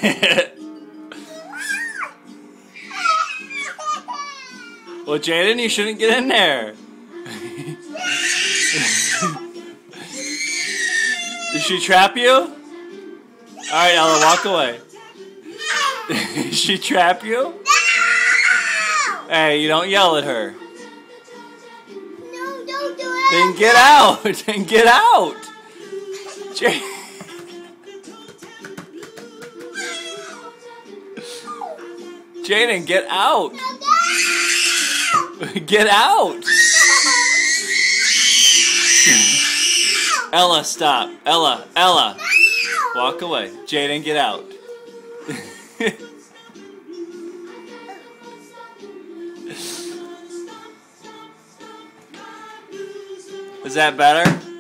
Well, Jaiden, you shouldn't get in there. Did she trap you? Alright, Ella, walk away. Did she trap you? No! Hey, you don't yell at her. No, don't do it. Then get out. Then get out. Jaiden, get out. No. Get out. Ella, stop. Ella. No. Walk away. Jaiden, get out. Is that better?